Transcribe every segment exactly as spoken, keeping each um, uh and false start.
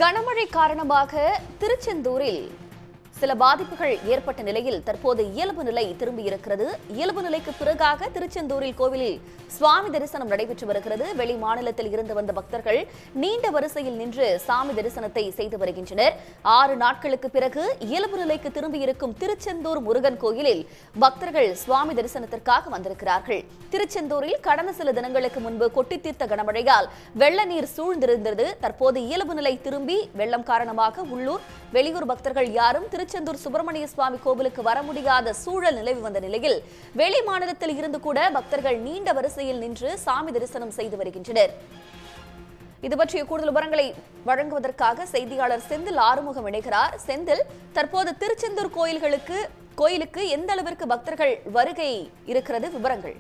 கனமழை காரணமாக திருச்செந்தூரில் சில பாதிப்புகள் ஏற்பட்ட நிலையில் தற்போது இயல்பு நிலை திரும்பியிருக்கிறது. இயல்பு நிலைக்கு பிறகாக திருச்செந்தூரில் கோவிலில் சுவாமி தரிசனம் நடைபெற்று வருகிறது. வெளி மாநிலத்தில் இருந்து வந்த பக்தர்கள் நீண்ட வரிசையில் நின்று சாமி தரிசனத்தை செய்து வருகின்றனர். ஆறு நாட்களுக்கு பிறகு இயல்பு நிலைக்கு திரும்பியிருக்கும் திருச்செந்தூர் முருகன் கோயிலில் பக்தர்கள் சுவாமி தரிசனத்திற்காக வந்திருக்கிறார்கள். திருச்செந்தூரில் கடந்த சில தினங்களுக்கு முன்பு கொட்டி தீர்த்த கனமழையால் வெள்ள நீர் சூழ்ந்திருந்தது. தற்போது இயல்பு நிலை திரும்பி வெள்ளம் காரணமாக உள்ளூர் வெளியூர் பக்தர்கள் யாரும் திருச்செந்தூர் சுப்பிரமணிய சுவாமி கோவிலுக்கு வர முடியாத சூழல் நிலவி வந்த நிலையில் வெளி மாநிலத்தில் இருந்து கூட பக்தர்கள் நீண்ட வரிசையில் நின்று சாமி தரிசனம் செய்து வருகின்றனர். இது பற்றிய கூடுதல் விவரங்களை வழங்குவதற்காக செய்தியாளர் செந்தில் ஆறுமுகம் இணைகிறார். செந்தில், தற்போது திருச்செந்தூர் கோயில்களுக்கு கோயிலுக்கு எந்த அளவிற்கு பக்தர்கள் வருகை இருக்கிறது? விவரங்கள்.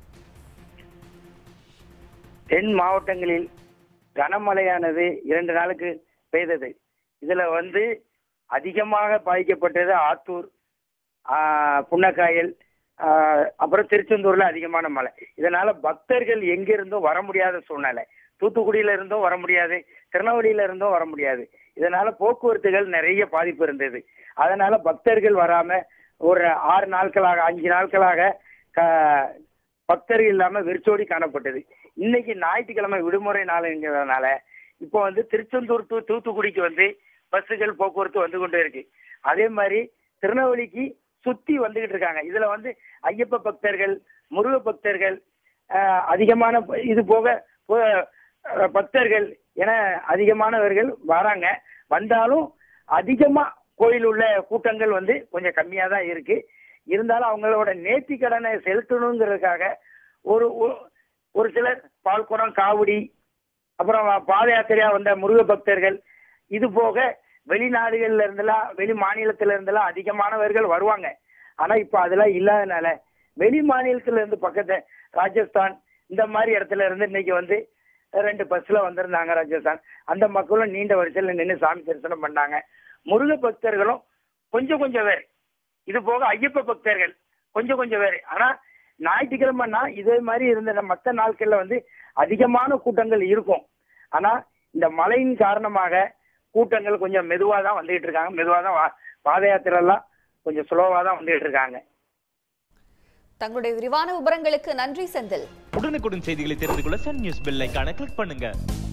தென் மாவட்டங்களில் கனமழையானது இரண்டு நாளுக்கு பெய்தது. இதுல வந்து அதிகமாக பாதிக்கப்பட்டது ஆத்தூர், புன்னக்காயல், அப்புறம் திருச்செந்தூர்ல அதிகமான மழை. இதனால பக்தர்கள் எங்கிருந்தும் வர முடியாத சூழ்நிலை. தூத்துக்குடியில இருந்தும் வர முடியாது, திருநெல்வேலியில இருந்தும் வர முடியாது. இதனால போக்குவரத்துகள் நிறைய பாதிப்பு இருந்தது. அதனால பக்தர்கள் வராம ஒரு ஆறு நாட்களாக அஞ்சு நாட்களாக பக்தர்கள் இல்லாம வெறிச்சோடி காணப்பட்டது. இன்னைக்கு ஞாயிற்றுக்கிழமை விடுமுறை நாளுங்கிறதுனால இப்போ வந்து திருச்செந்தூர் டு தூத்துக்குடிக்கு வந்து பஸ்ஸுகள் போக்குவரத்து வந்து கொண்டே இருக்கு. அதே மாதிரி திருநெல்வேலிக்கு சுத்தி வந்துகிட்டு இருக்காங்க. இதுல வந்து ஐயப்ப பக்தர்கள், முருக பக்தர்கள், அதிகமான இது போக பக்தர்கள் என அதிகமானவர்கள் வராங்க. வந்தாலும் அதிகமா கோயில் உள்ள கூட்டங்கள் வந்து கொஞ்சம் கம்மியா தான் இருக்கு. இருந்தாலும் அவங்களோட நேர்த்தி கடனை செலுத்தணுங்கிறதுக்காக ஒரு ஒரு சிலர் பால்குடம், காவடி, அப்புறம் பாத யாத்திரையா வந்த முருக பக்தர்கள், இது போக வெளிநாடுகள்ல இருந்தெல்லாம் வெளி மாநிலத்தில இருந்தெல்லாம் அதிகமானவர்கள் வருவாங்க. ஆனா இப்ப அதெல்லாம் இல்லாதனால வெளி மாநிலத்தில இருந்து பக்கத்து ராஜஸ்தான் இந்த மாதிரி இடத்துல இருந்து இன்னைக்கு வந்து ரெண்டு பஸ்ல வந்திருந்தாங்க ராஜஸ்தான். அந்த மக்களும் நீண்ட வரிசையில் நின்று சாமி தரிசனம் பண்ணாங்க. முருக பக்தர்களும் கொஞ்சம் கொஞ்சம் பேர், இது போக ஐயப்ப பக்தர்கள் கொஞ்சம் கொஞ்சம் பேர். ஆனா ஞாயிற்றுக்கிழமைனா இதே மாதிரி இருந்த மற்ற நாட்கள்ல வந்து அதிகமான கூட்டங்கள் இருக்கும். ஆனா இந்த மழையின் காரணமாக கூட்டங்கள் கொஞ்சம் மெதுவா தான் வந்துகிட்டு இருக்காங்க. மெதுவா தான் பாத யாத்திரை எல்லாம் கொஞ்சம் சுலோவா தான் வந்துகிட்டு இருக்காங்க. தங்களுடைய விரிவான விவரங்களுக்கு நன்றி செந்தில். உடனுக்குடன் செய்திகளை தெரிந்து கொள்ள சன் நியூஸ் பெல் ஐகானை கிளிக் பண்ணுங்க.